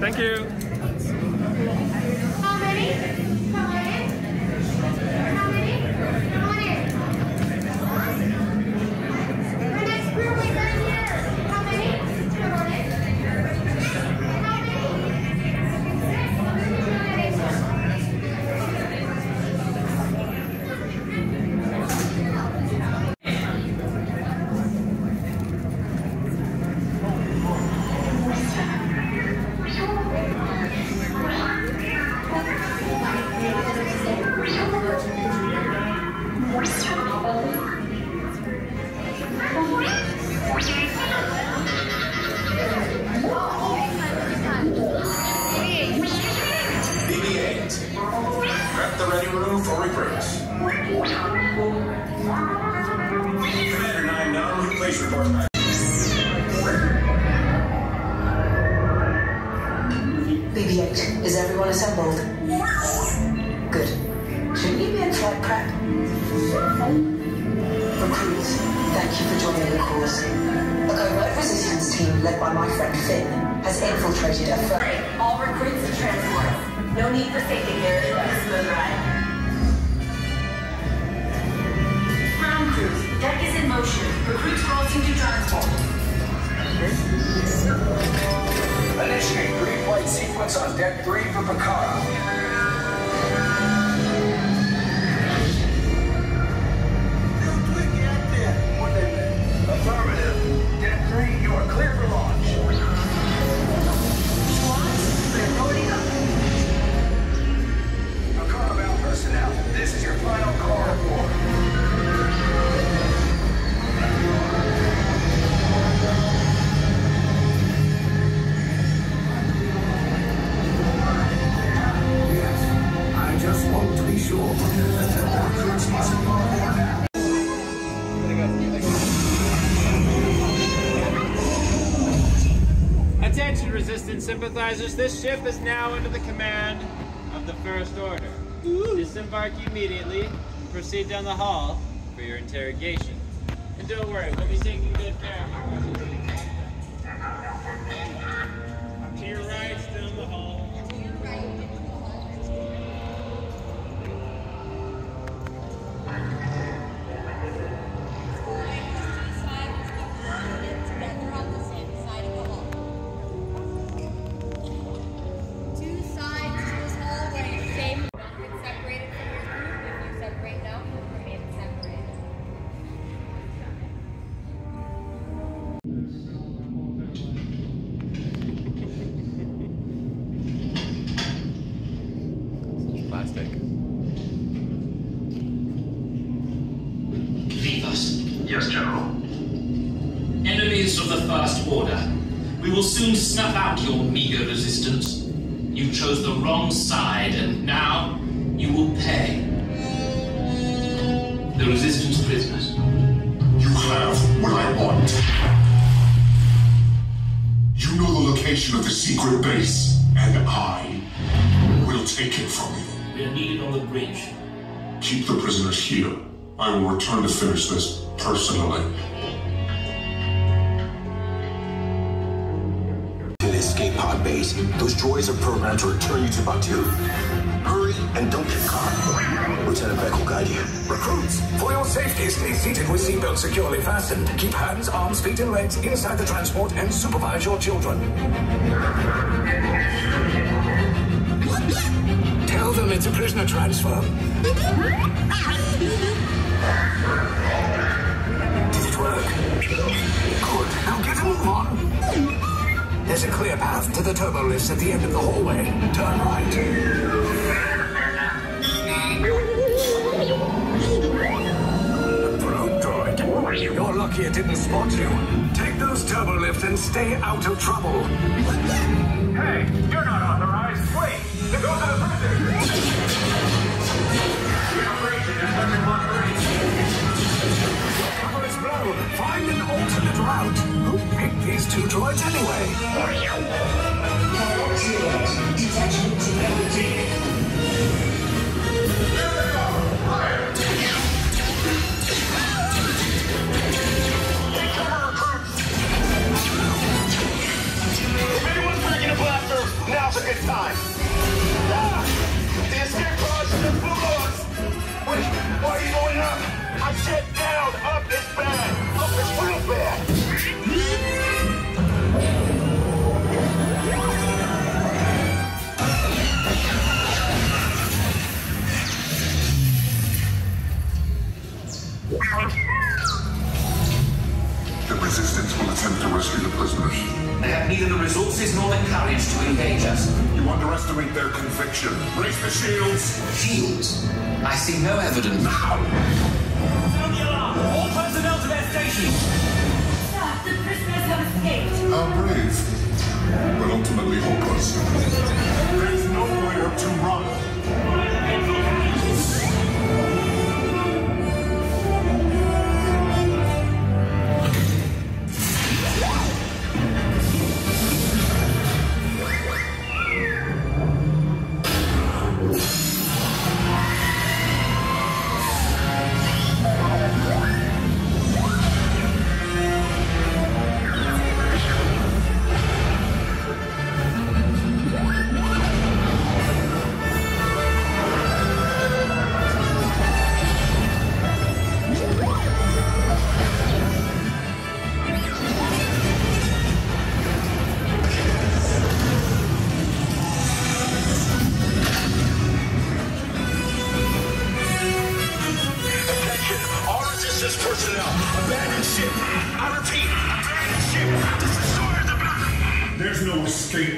Thank you. How many? Come on in. How many? Come on in. The next group is right here. How many? Come on in. How many? 88. Prep the ready room for recruits. Commander 9 known, please report back. BB-8, is everyone assembled? Good. Shouldn't you be in flight prep? Recruits, thank you for joining the course. A covert resistance team led by my friend Finn has infiltrated a firm. All recruits to transport. No need for safety gear. Smooth ride. Ground crews, deck is in motion. Recruits crossing to transport. Initiate pre-flight sequence on deck 3 for Picard. Affirmative. Deck 3, you are clear for launch. They're loading up. Picard bound personnel, this is your final call report. Just want to be sure. Recruits must go there now. Attention, Resistance sympathizers. This ship is now under the command of the First Order. Disembark immediately and proceed down the hall for your interrogation. And don't worry, we'll be taking good care of you. To your right, still in the hall. Plastic. Leave us. Yes, General. Enemies of the First Order. We will soon snuff out your meager resistance. You chose the wrong side, and now you will pay. The Resistance prisoners. You have what I want. You know the location of the secret base, and I will take it from you. We are needed on the bridge. Keep the prisoners here. I will return to finish this personally. To the escape pod base, those droids are programmed to return you to Batu. Hurry and don't get caught. Lieutenant Beck will guide you. Recruits, for your safety, stay seated with seatbelts securely fastened. Keep hands, arms, feet, and legs inside the transport and supervise your children. Tell them it's a prisoner transfer. Did it work? Good. Now get a move on. There's a clear path to the turbo lifts at the end of the hallway. Turn right. Probe droid. You're lucky it didn't spot you. Take those turbo lifts and stay out of trouble. Hey, you're not authorized. Wait, those are the prisoners. The operation is under moderation. Cover is blown. Find an alternate route. Who picked these two droids anyway? Detection integrity. If anyone's bringing a blaster, now! Sit down! Up is bad! Up is real bad! The Resistance will attempt to rescue the prisoners. They have neither the resources nor the courage to engage us. You underestimate their conviction. Raise the shields! Shields? I see no evidence. Now! Sound the alarm! All personnel to their stations! Sir, the prisoners have escaped. How brave, but ultimately hopeless. There's nowhere to run! Personnel, abandoned ship. I repeat, abandoned ship. This destroyer the block. There's no escape.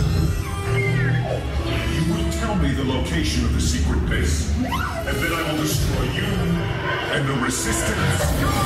You will tell me the location of the secret base, and then I will destroy you and the Resistance.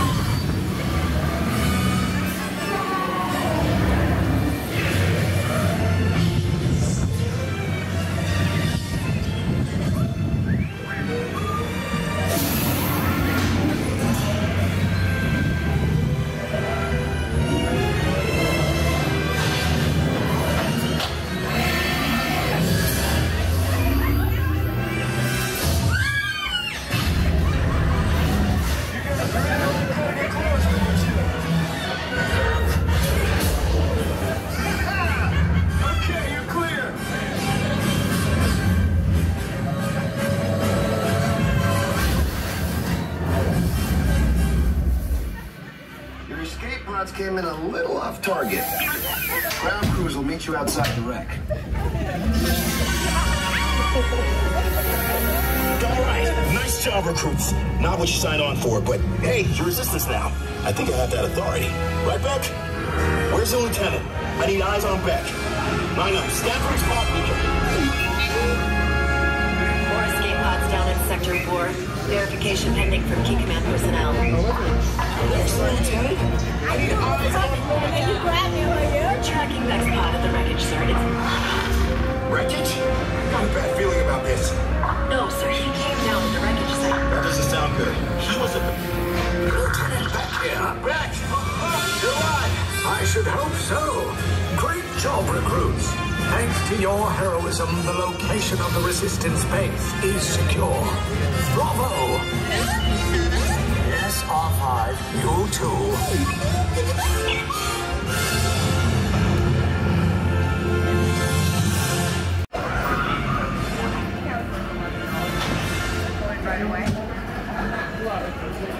Came in a little off target. Ground crews will meet you outside the wreck. All right, nice job, recruits. Not what you signed on for, but hey, you're Resistance now. I think I have that authority. Right, Beck? Where's the lieutenant? I need eyes on Beck. Line up, Stanford's pod beacon. 4 escape pods down in Sector 4. Verification pending from key command personnel. Lieutenant? I need eyes on Beck. You grab me, will you? Tracking next pod at the wreckage, sir. Wreckage? Got a bad feeling about this. No, sir. He came down at the wreckage site. That doesn't sound good. He was a... Lieutenant Beck here. Beck! You're alive! I should hope so. Great job, recruits. Thanks to your heroism, the location of the Resistance base is secure. Bravo! Yes, R5, you too. Right away.